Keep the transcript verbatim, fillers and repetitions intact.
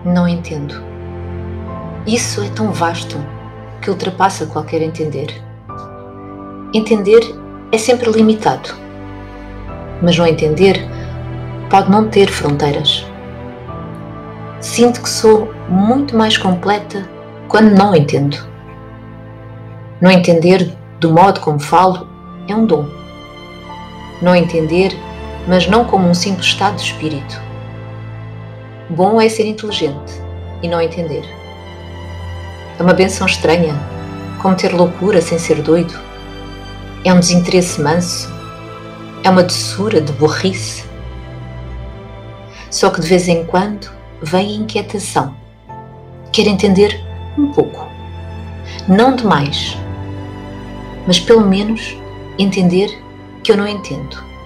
Não entendo. Isso é tão vasto que ultrapassa qualquer entender. Entender é sempre limitado, mas não entender pode não ter fronteiras. Sinto que sou muito mais completa quando não entendo. Não entender do modo como falo é um dom. Não entender, mas não como um simples estado de espírito. Bom é ser inteligente e não entender. É uma benção estranha, como ter loucura sem ser doido. É um desinteresse manso. É uma doçura de burrice. Só que de vez em quando vem a inquietação. Quero entender um pouco. Não demais, mas pelo menos entender que eu não entendo.